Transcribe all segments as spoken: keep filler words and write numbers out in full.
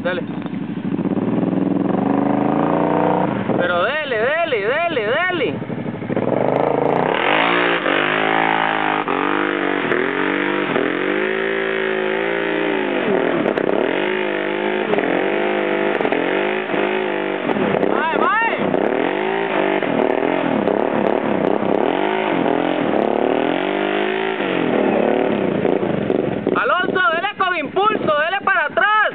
dale. Pero dele, dele, dele, dele. ¡Mae, mae! Alonso, dele con impulso, dele para atrás.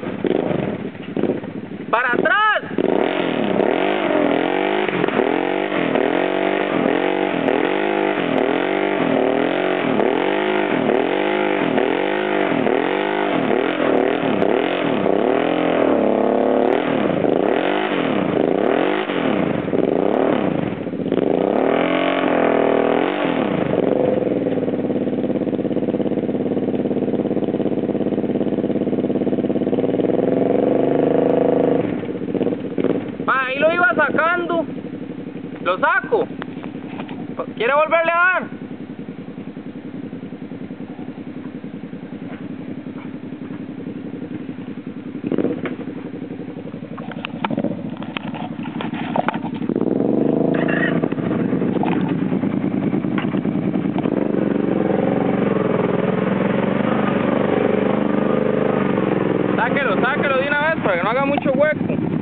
Para atrás. Ahí lo iba sacando. Lo saco. ¿Quiere volverle a dar? Sáquelo, sáquelo de una vez para que no haga mucho hueco.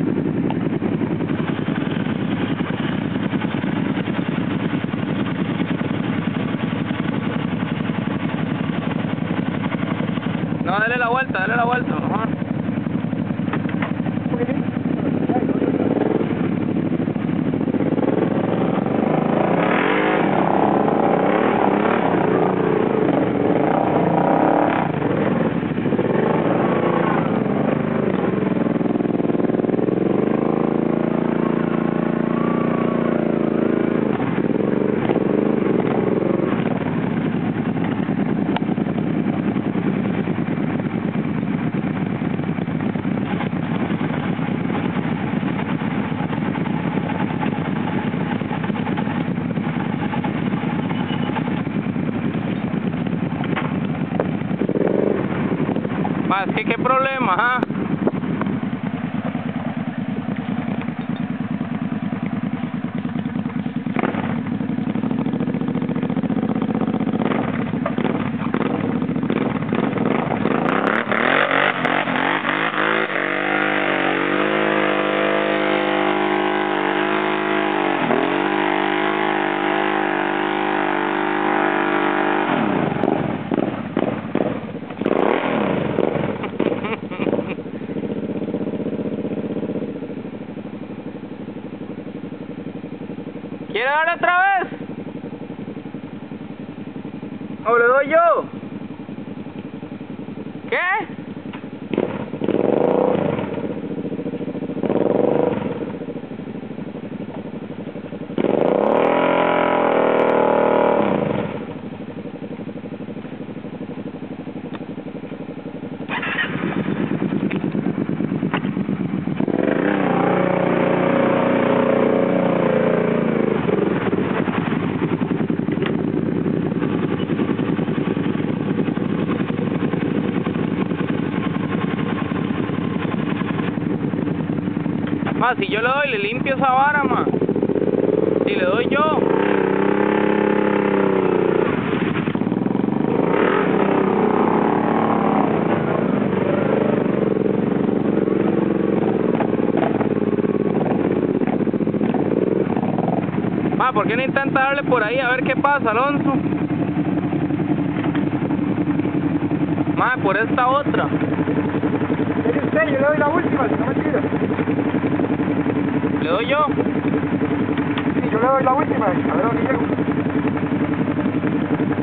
No, dale la vuelta, dale la vuelta, mejor. Más que qué problema, ¿ah? ¿Quiere darle otra vez? ¿O le doy yo? ¿Qué? Ma, si yo le doy, le limpio esa vara, ma. Si le doy yo. Ma, ¿por qué no intenta darle por ahí a ver qué pasa, Alonso? Ma, por esta otra. Es usted, yo le doy la última, si no me tira. ¿Le doy yo? Sí, yo le doy la última, a ver dónde llego.